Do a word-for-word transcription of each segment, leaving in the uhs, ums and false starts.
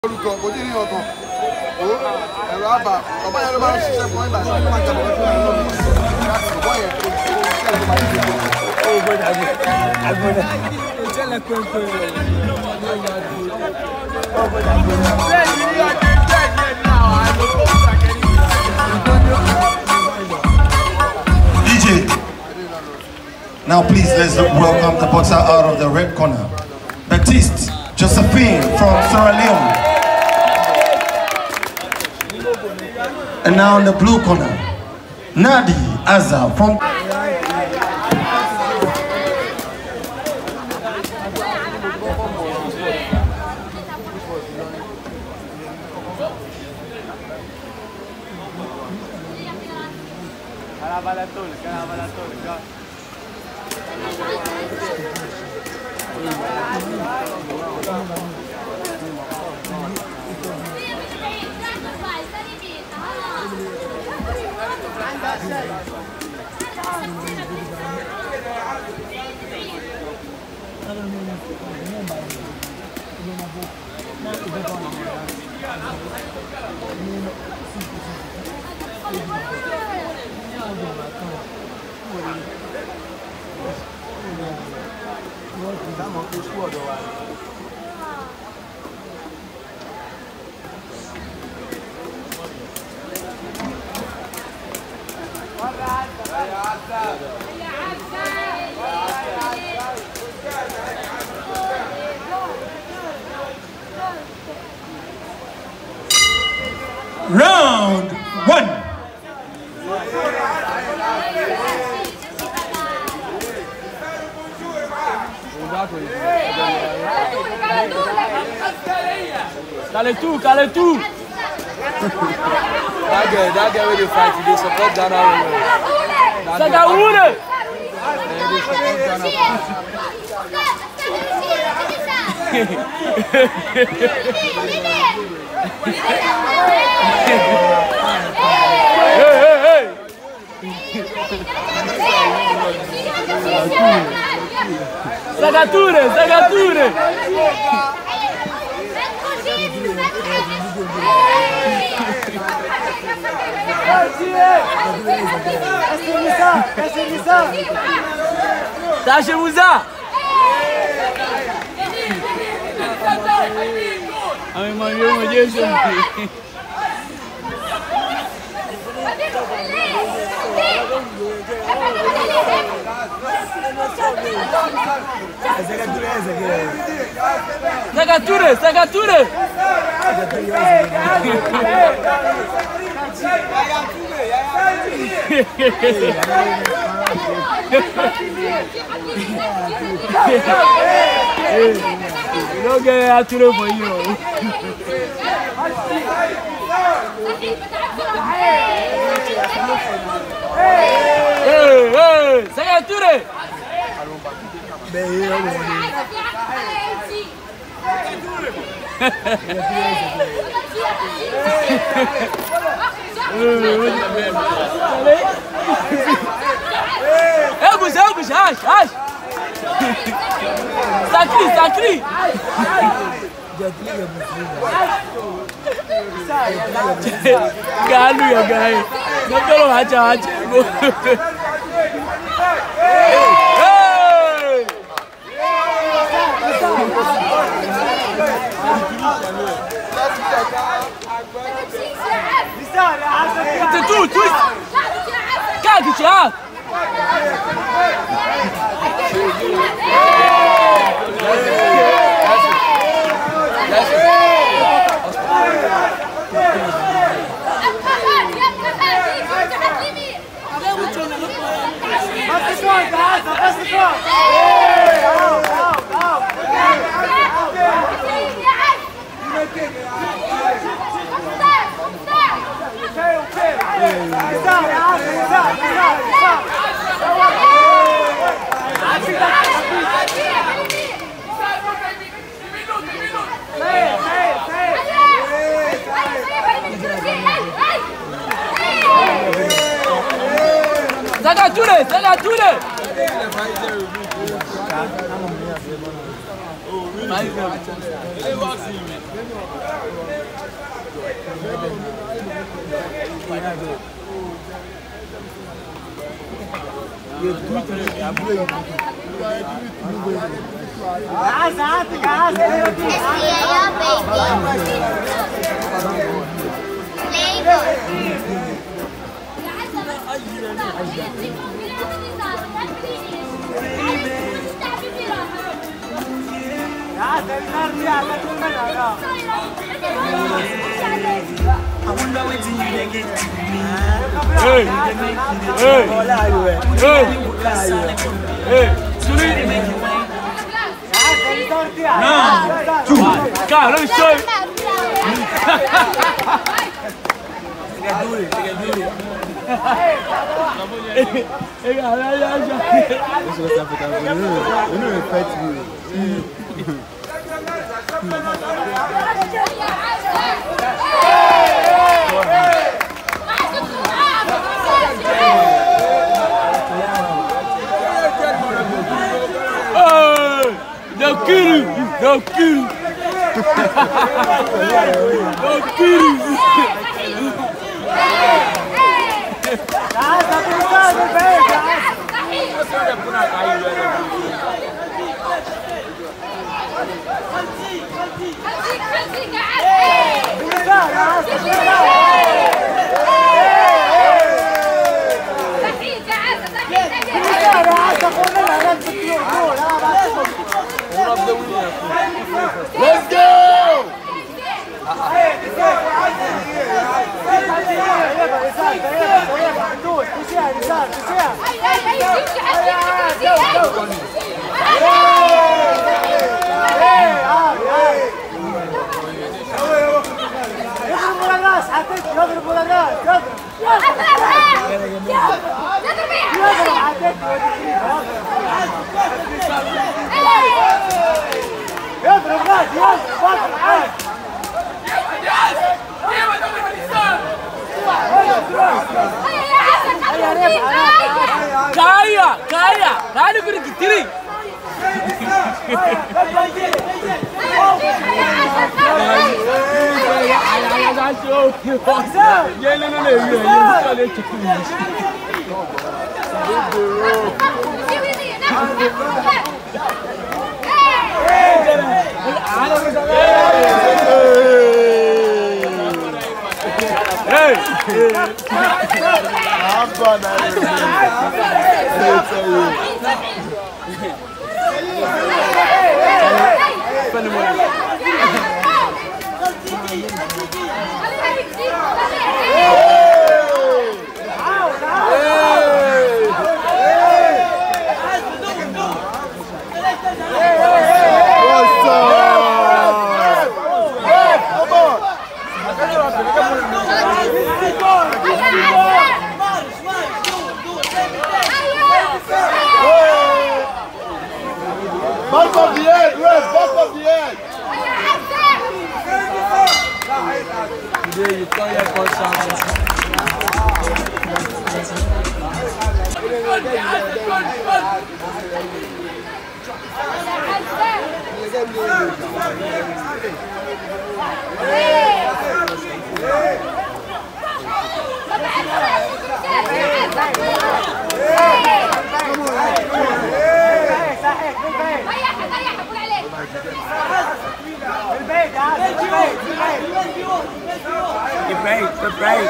Olùkọ́ kò tí ní ọkàn ó ẹ̀rọ àbà ọ̀bá yẹn ló máa ń ṣiṣẹ́ fún ìgbà tí wọ́n máa ń jẹ́ ọ̀bá tó ń lò ọ̀bá yẹn tó ń ṣe ẹ̀rọ máa ń ṣe fún ó gbọ́dọ̀ agbọ́dọ̀ ìjẹ́lẹ̀ pẹ́ńpẹ́ rẹ̀ D J, now please let's welcome the boxer out of the red corner, Baptiste Josephine from Sierra Leone. And now in the blue corner, Nadi Azza from round one. Cale tout, cale tout. That guy, that guy where they fight, they support Ghana. Sagaoune. Sagature, Sagature. Lâchez-vous ça. Ah mais mon Dieu, mon Dieu, je Sagature, Sagature. No get Ature for you. Hey, hey, Sagature. Elgus, Elgus, hash, hash. Sacri, sacri. Galu ya guy. No tolo hacha hacha. C'est tout, tout. Qu'est-ce tu as? Sagature, Sagature. Hey! Hey! Hey! Hey! Two! God, let me show you! Hey, God, let me show you! This was African. You know, you know, respect you. They'll kill you! They'll kill you! They'll kill you! Let's go! Kaya, kaya, kaya ko rin kitiri. Hey! I'm fun, back of the head, rest, back of the head. Today you turn your conscience. Debate, debate.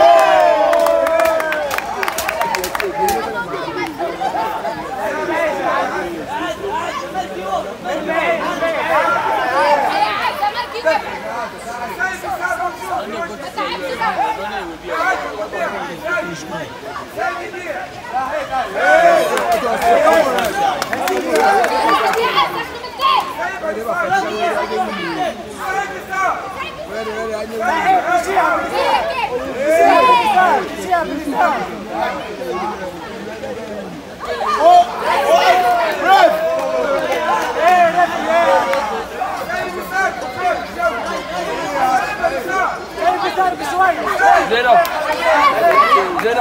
Zero. Zero.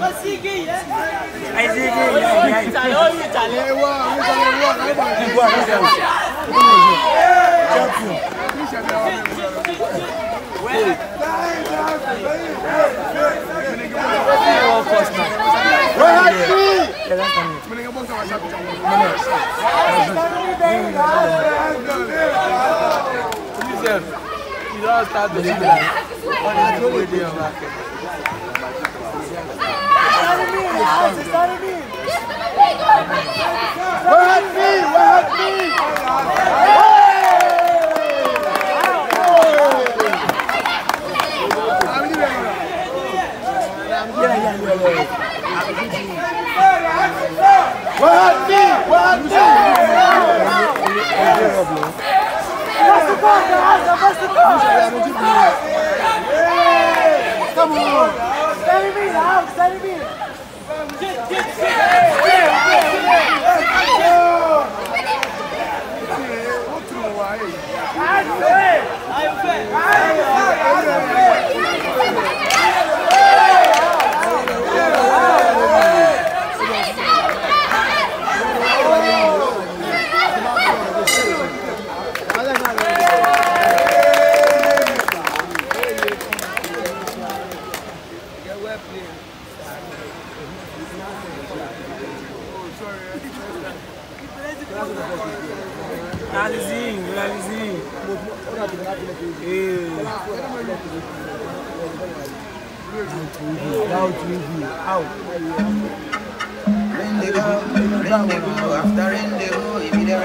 You don't start the video. Where had me? Where had me? Where had me? Where had me? Come on! Stand me now! Stand me! Realizinho, realizinho. Out, out. After Indigo, if you're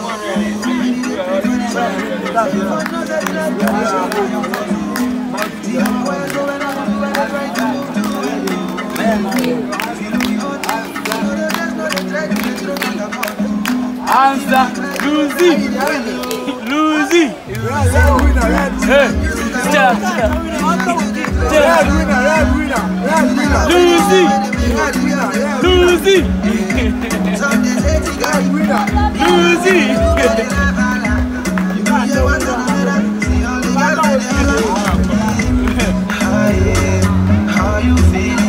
Answer, Lucy, Lucy. Hey, stop, stop. Red winner, red winner, red winner. Lucy, Lucy. Red winner, Lucy. How you feeling?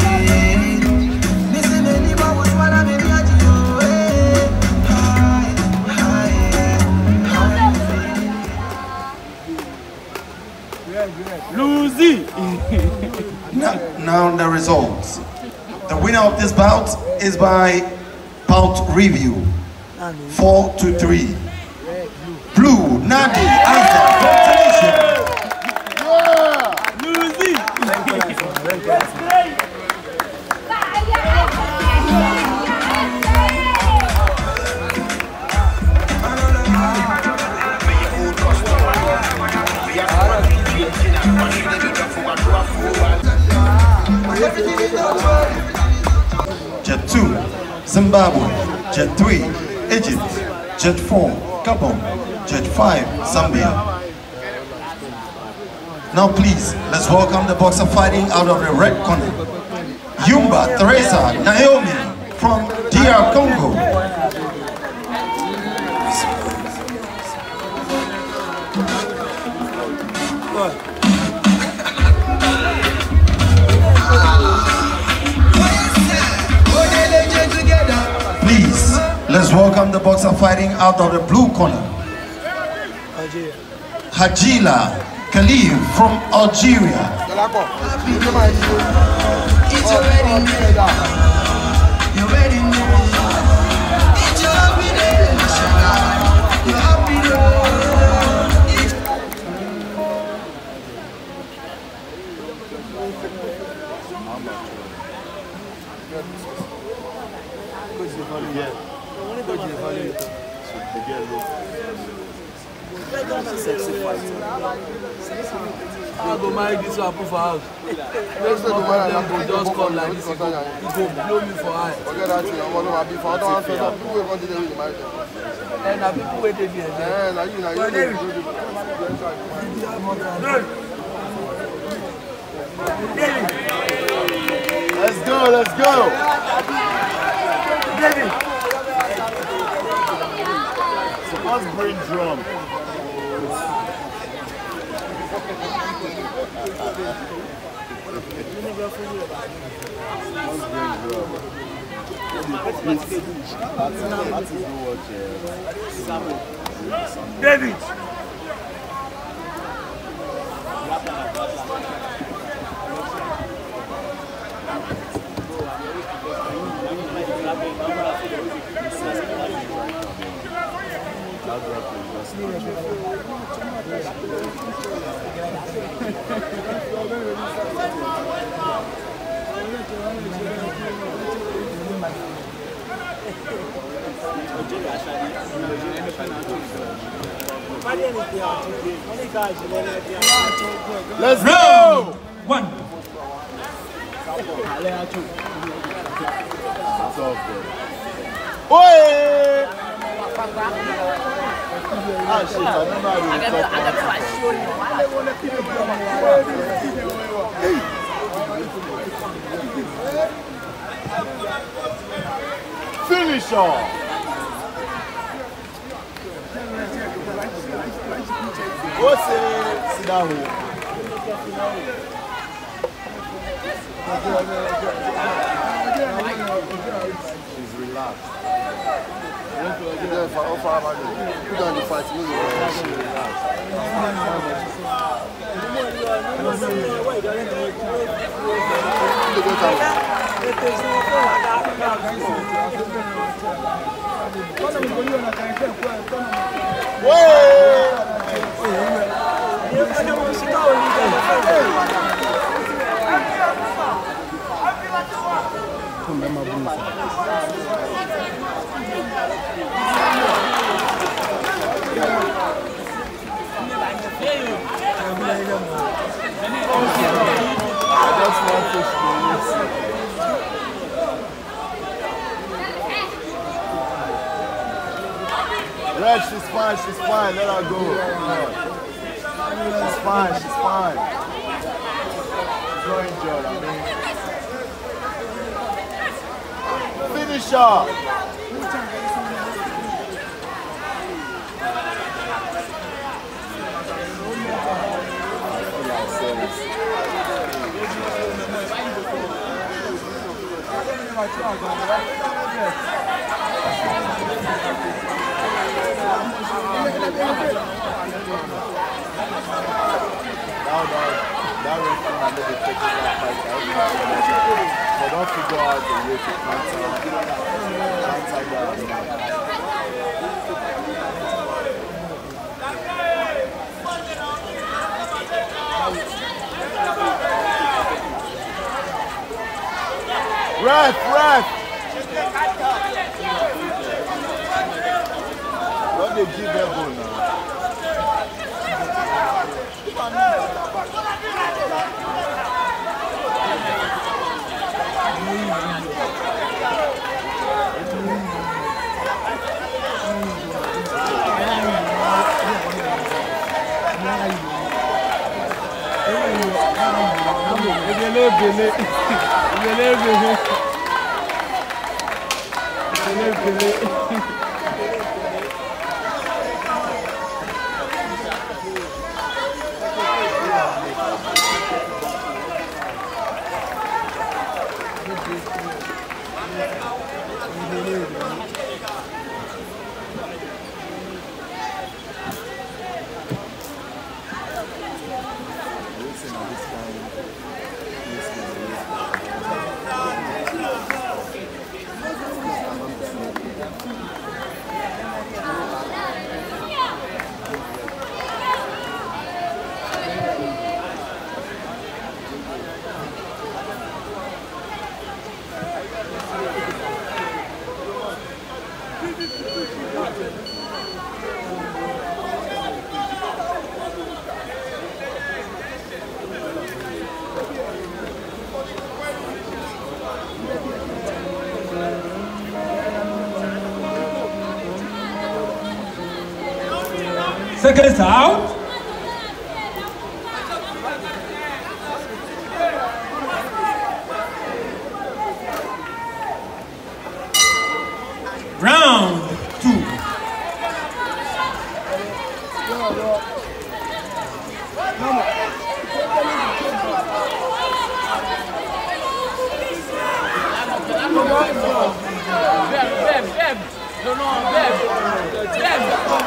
Lucy. now, now the results. The winner of this bout is by bout review. Four to three. Blue, Nadi, Azza, Lucy. Jet two, Zimbabwe. Jet three, Egypt. Jet four, Gabon. Jet five, Zambia. Now please, let's welcome the boxer fighting out of the red corner. Yumba Teresa Naomi from D R Congo. Please, let's welcome the boxer fighting out of the blue corner. Hajila Khalif from Algeria. I go marry this one for house. Let's not go just come like this. He go blow me for eye. Forget that thing. I'm going to be for other ones. People will want to do it. And the people waited here. Yeah, now you know. Let's go, let's go. Let's bring drum. David. Let's go! One. Oi! Ah, shit, I don't know how to finish off! What's it? Sit down here. She's relaxed. Put down the fight. She's Red, she's fine, she's fine, let her go. She's fine, she's fine. She's not injured, I mean. Finish her! Now, now, that referee might not be taking that fight out. They don't figure out the way to counter, counter that. Ref, ref! What they give them goal now? Seconds out. Round two. Non, non, belle. Belle.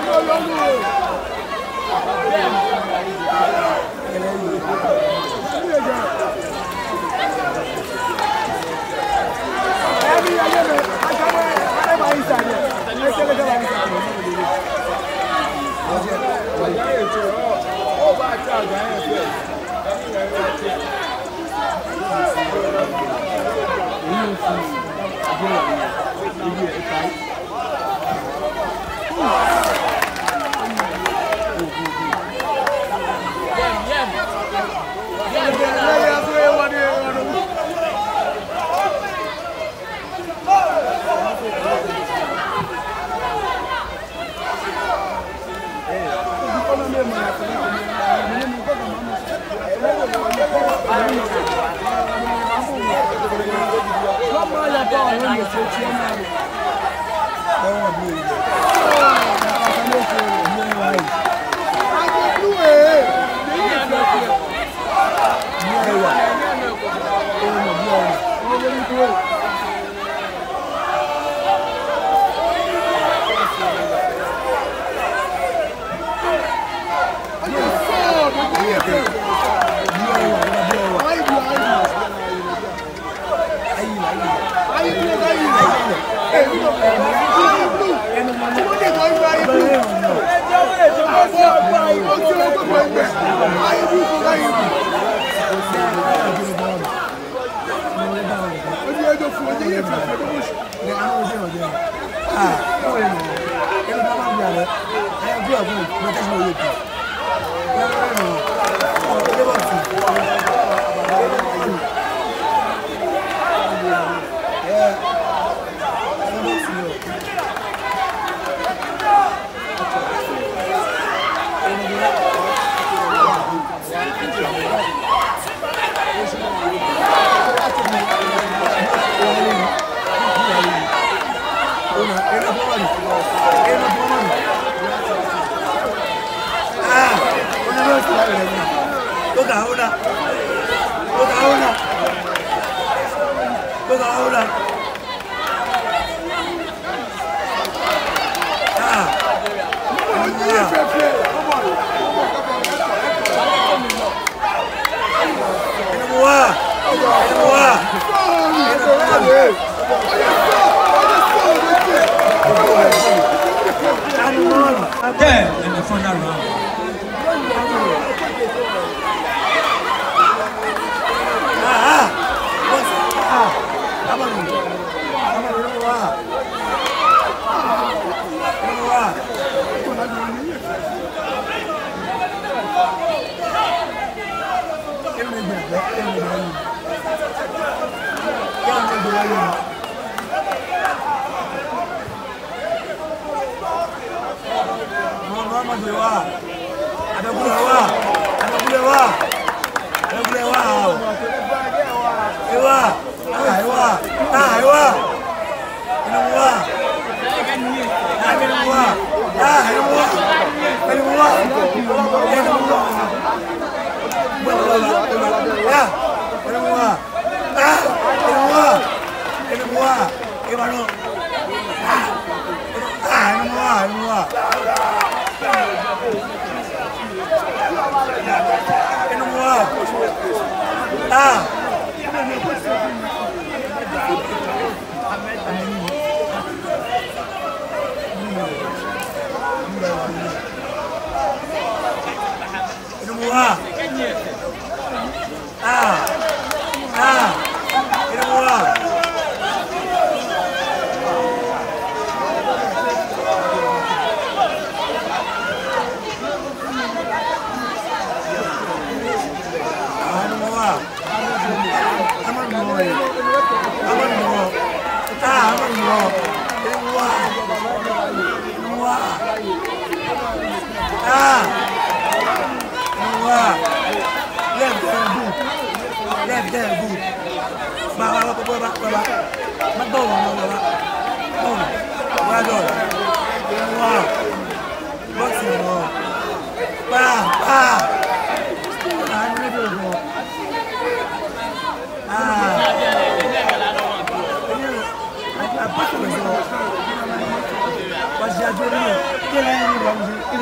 There in the final round. Ah.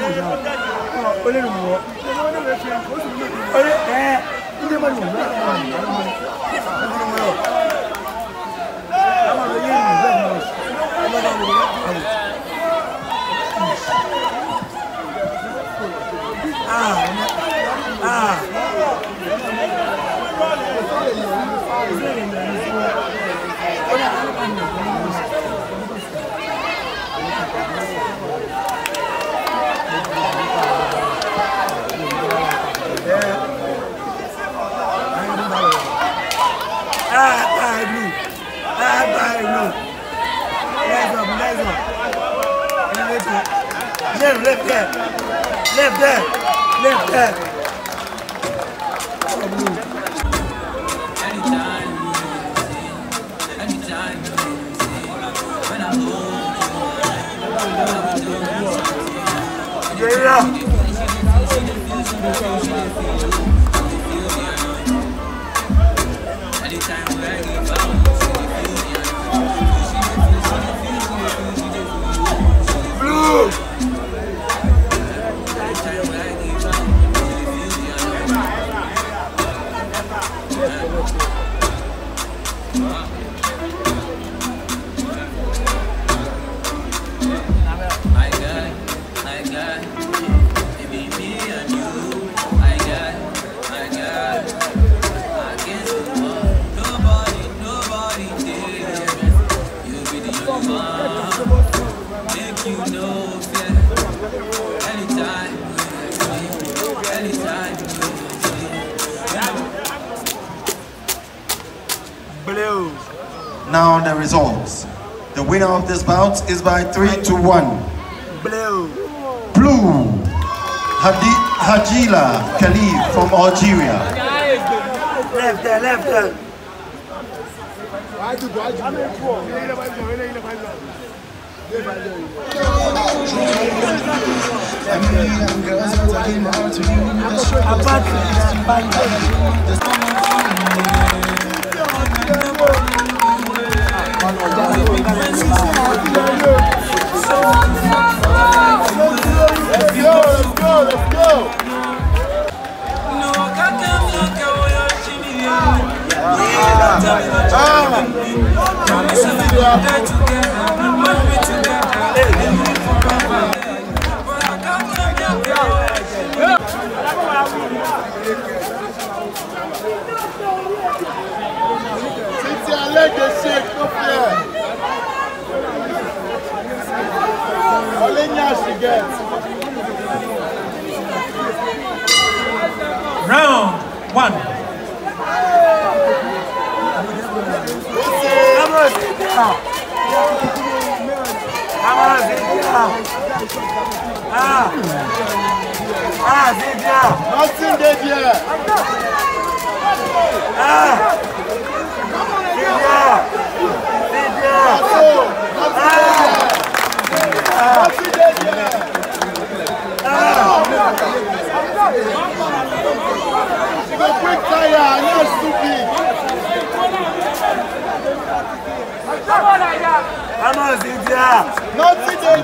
Left there, left there, left there. Anytime, anytime, when I'm home, yeah. Anytime where I give out, Blue. Blue. Now the results. The winner of this bout is by three to one. Blue. Blue. Hadi Hajila Khalif from Algeria. Left there, left there. Let the shake up there. Olenya she gets. Round one. Come on, sit down. Come on, sit down. Ah, ah, sit down. Nothing dead here. Ah. She got quick fire, I'm not stupid. Come on, Cynthia. Nothing there.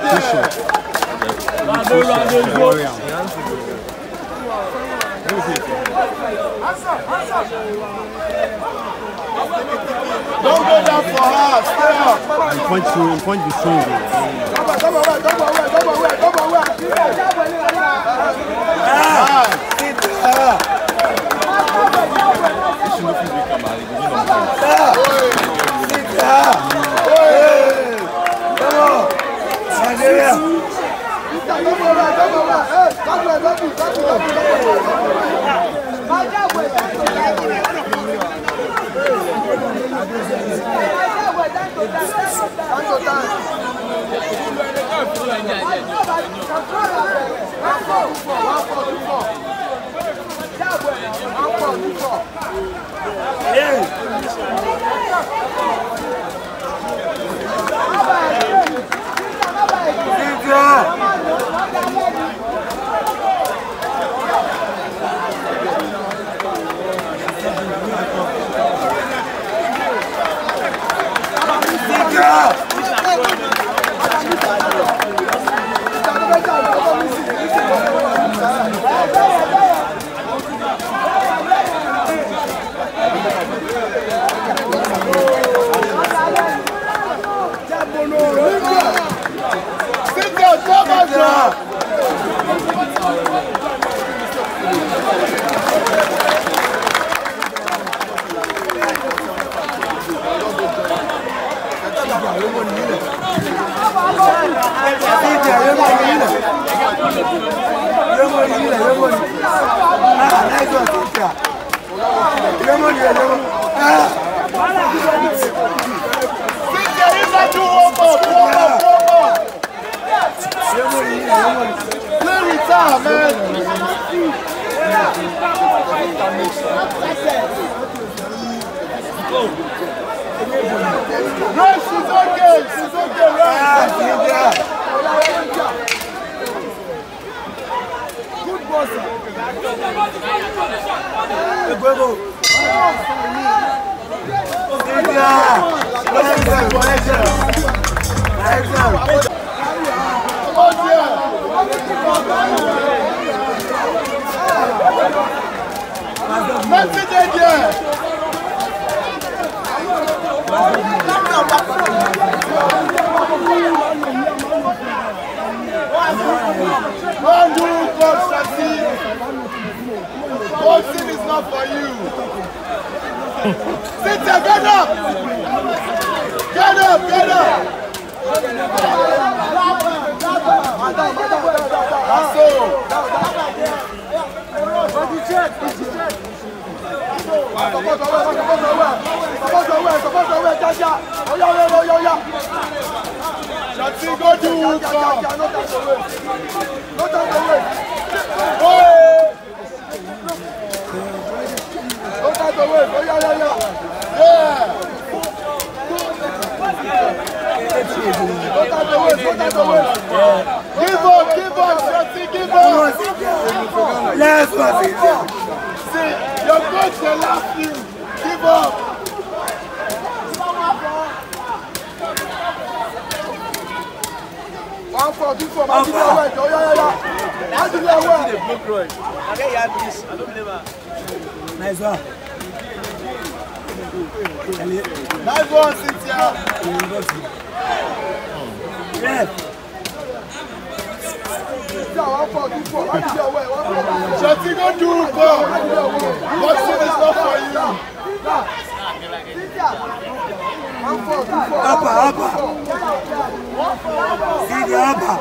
Don't go down for her, stay up. And punch you, punch the swing. Come on, come on, come on, come on, come on, ah, sit down. Sit down. Come on. Nigeria. Come on, come on, come on. Hey, come on, come on, come No, she's okay. She's okay, right? Good boss. Merci de Dieu. Don't do God, Shati. Boxing is not for you. Sit there, get up. Get up, get up. That's all. Shati, go do God. No time to wait. No time to wait. Oh, yeah, yeah, yeah. Yeah. No time to wait. No time to wait. Give up, give up, Shati, give up. Let's go. See, your coach will laugh you. Give up. One for, two for, one for, oh, yeah, yeah, yeah. How do you know where? Okay, yeah, please. I don't believe her. Nice one. Nice one, Cynthia. Yeah. One for, two for, one for, one for. Shati, go do God. Boxing is not for you. One for, two for. Upper, upper. See the upper.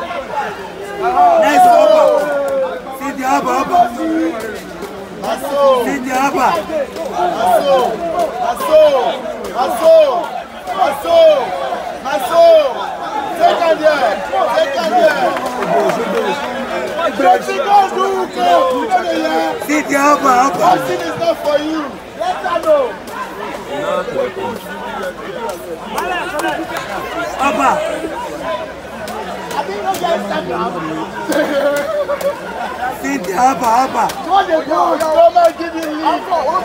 Nice upper. See the upper, upper. Asso. See the upper. Asso. Asso. Asso. Asso. Asso. Second year. Second year. Shati, go do God. See the upper, upper. Boxing is not for you. Let her know. Upper. See the upper, upper. What they do? Come and give you lead.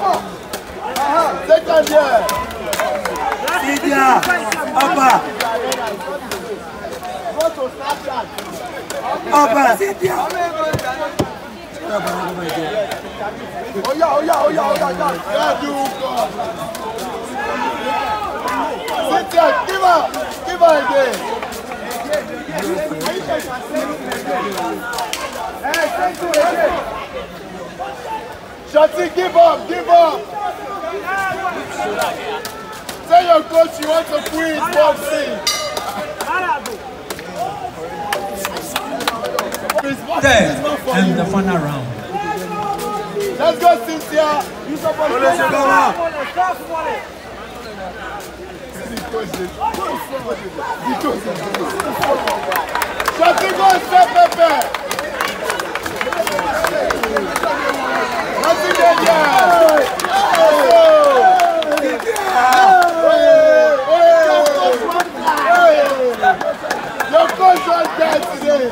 Second year. See the upper. Go to Snapchat. Upper, see the Oh yeah, oh yeah, oh yeah, oh yeah, yeah. Yeah, do God. Sit there, give her, give her again. Shati, give up, give up. Tell your coach you want to quit boxing. There, and the final round. Let's go, Cynthia. You support to go. Shati, go step Pepe. Shati, get here. Your coach was there today.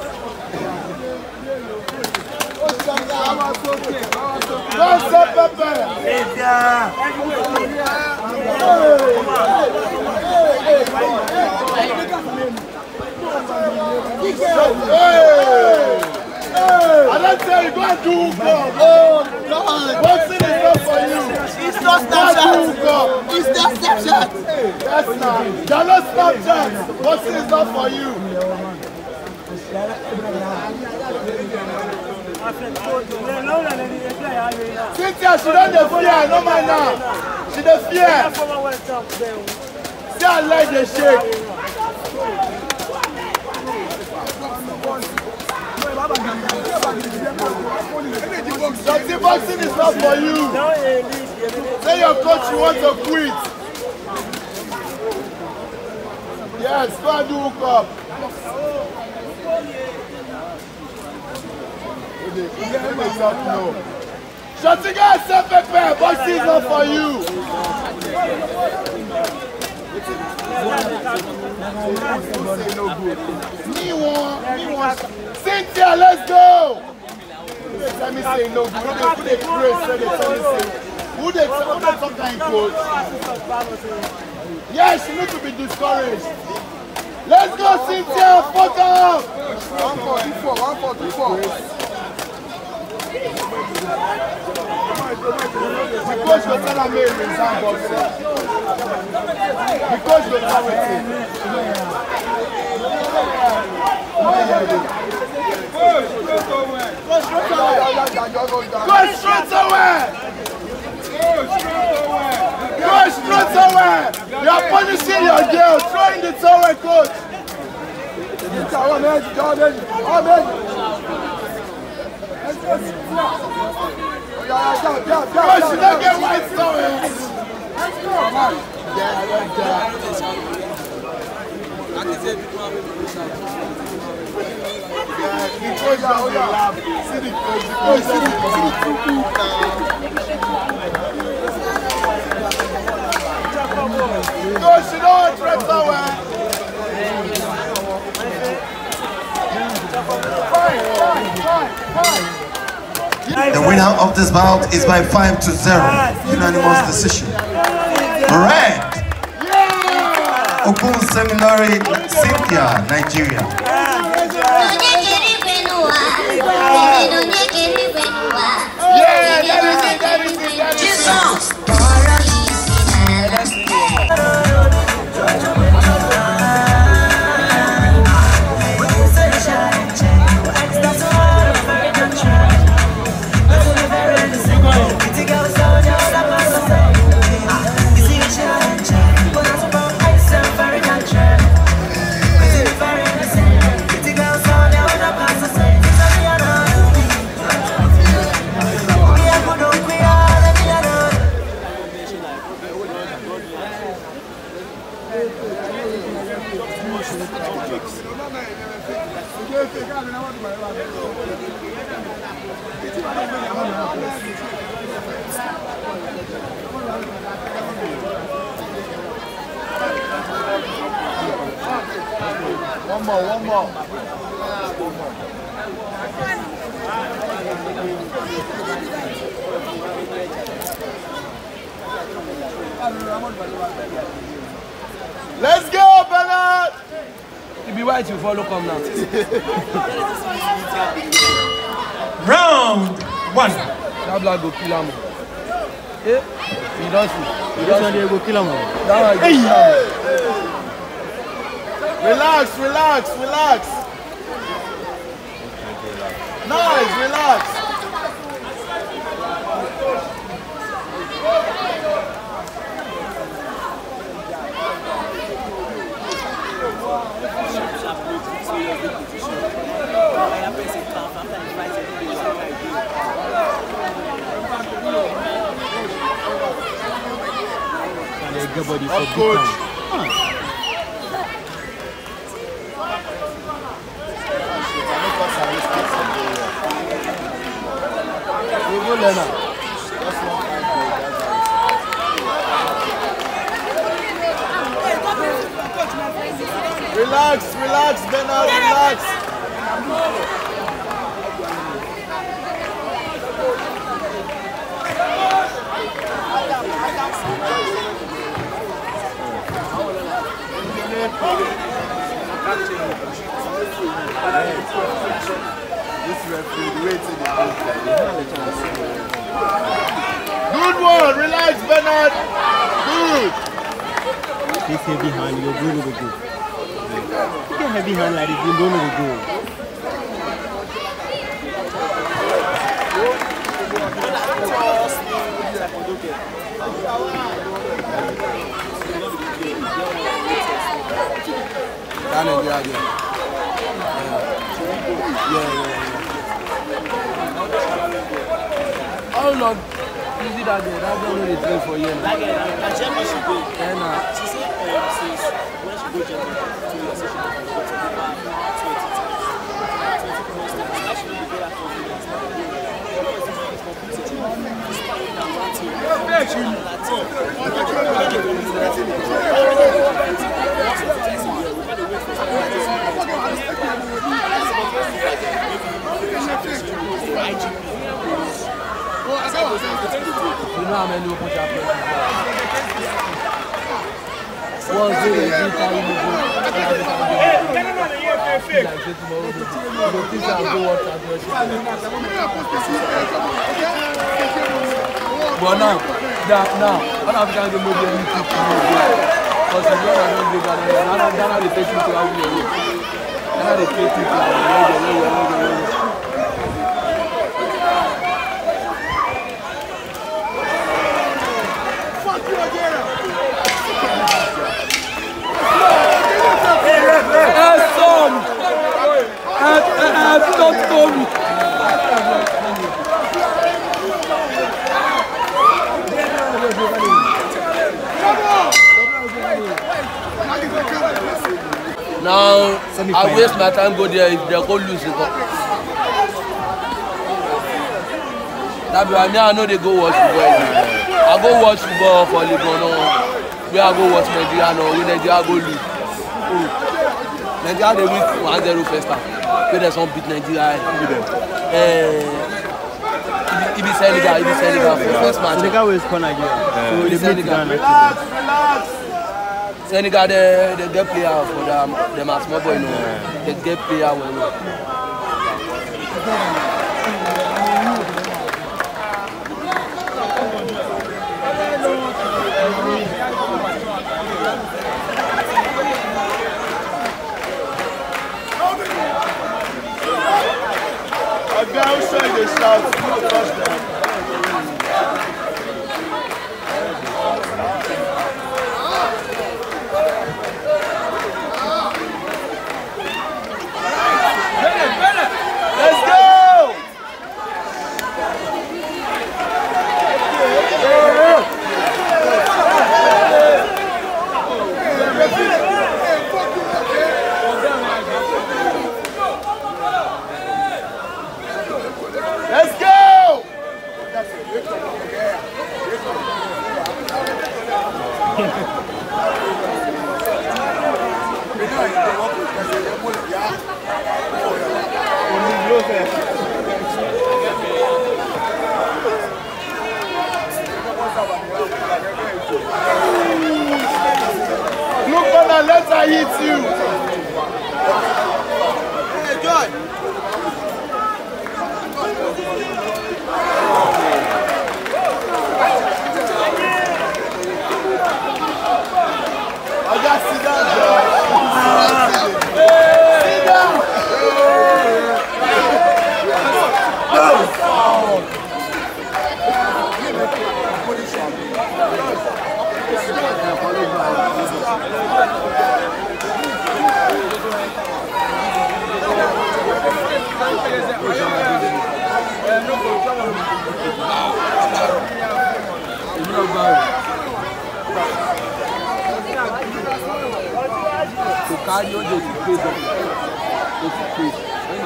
Don't step Pepe. I don't tell you, go and do God. Oh, God. Boxing is not for you. It's not Snapchat. It's not Snapchat. That's not. You're not Snapchat. Boxing is not for you. Cynthia, she don't dey fear, no man now. She dey fear. See her leg dey shake. Shati, boxing is not for you. Tell your coach you want to quit. Yes, go and do hook up. Let me talk now. Shotiga and Sepepe, both season for you. Me one, me one. Cynthia, let's go. Let me say no good. Who they praise? Let me say. Who they who they sometimes coach? Yes, she needs to be discouraged. Let's go, Cynthia. Fuck up. One forty-four, one forty-four. The coach will tell me to resign boxing. The coach will tell me. Go straight away! Go straight away! You are punishing your girl, throwing the towel, coach. Coach, you don't get white towels. Yeah, the coach down the lab. See the coach, the coach, see the coach. Coach, you don't want to threat somewhere. The winner of this bout is by five to zero. Unanimous decision. Red. Okun Seminary, Cynthia, Nigeria. Yeah, that is it, that is it, that is it. One more, one more. Let's go, Bernard! You be white, you follow come now. Round one. That black go kill him. Eh? You don't see. You don't see. Go kill him. That one go kill him. Relax, relax, relax. Nice, relax. Of course. Relax, relax, Bernard, relax. This referee, the way it's in the good one, relax, Bernard. Good. This heavy hand, you're going to go. You get heavy hand like this, you don't know the goal. Daniel, yeah, yeah. Yeah, yeah, yeah. How long is it that day? That girl only train for you. That girl, I check what she do. Yeah, nah. She said, uh, since when she go to two years, she go to about twenty times. twenty times. That should be good at confidence. know how many open champions was it a good time in the but now, that now, what have you done to move your people? Because you know I don't do that. Now they take you to have your room. Now they take you to have your room. Don't call me. Now, I waste my time go there if they go lose it. That's why me I know they go watch football. I go watch football for Lebanon. We I go watch Nigeria now. We Nigeria go lose. Nigeria they win one zero first half. Where there's some beat Nigeria. If it's Senegal, if it's Senegal for first match. Senegal will score Nigeria. So they Senegal. Relax, relax. Senegal they they get player for them. Them as small boy, you know. They get player well. A girl showing the shout. Touchdown. Let's go! Let's go! Look on the left, I hit you. Hey, God. I got to sit down, Joe. Sit down. To carry on the face of the face.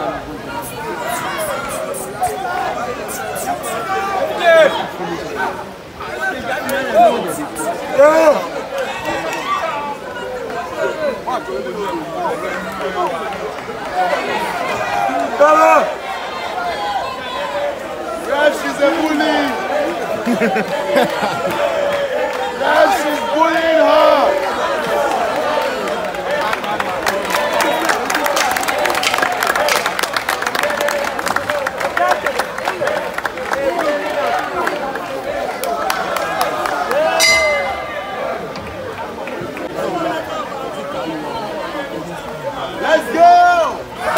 Yeah, she's a bully. Yeah, she's bullying her. Let's go!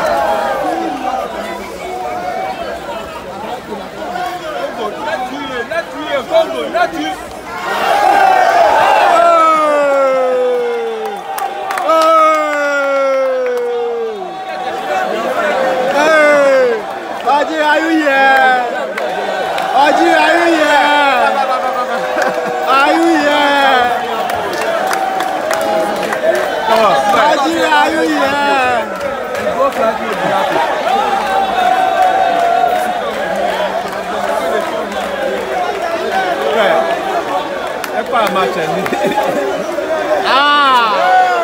Aji, are you here? Aji, are you here? Are you here? Come on. Aji, are you here? Okay. Ah!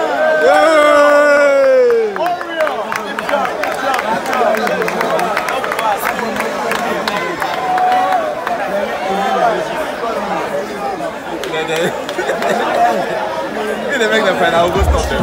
They make them find out, we'll stop them.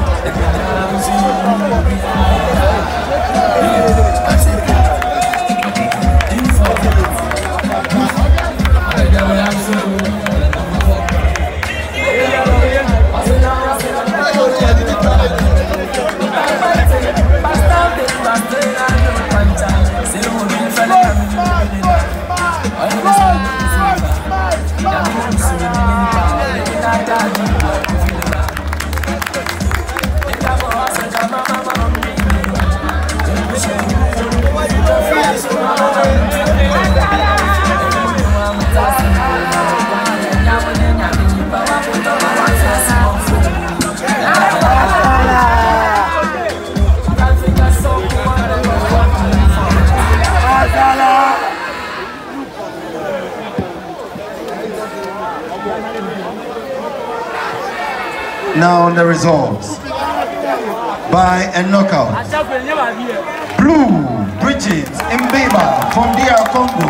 Now the results by a knockout. Blue, Bridget Mbeba from D R Congo.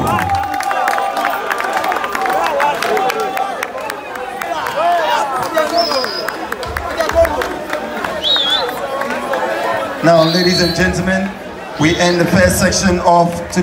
Now, ladies and gentlemen, we end the first section of